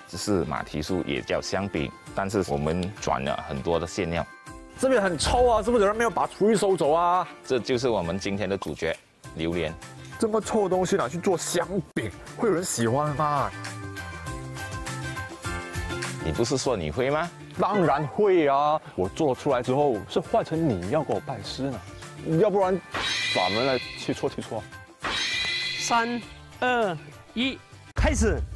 只是马蹄酥，也叫香饼，但是我们转了很多的馅料。 这边很臭啊，是不是有人没有把厨余收走啊？ 这就是我们今天的主角——榴莲。 这么臭的东西拿去做香饼，会有人喜欢吗？ 你不是说你会吗？ 当然会啊！我做出来之后是换成你要给我拜师呢，要不然咱们来切磋切磋。 3、2、1，开始。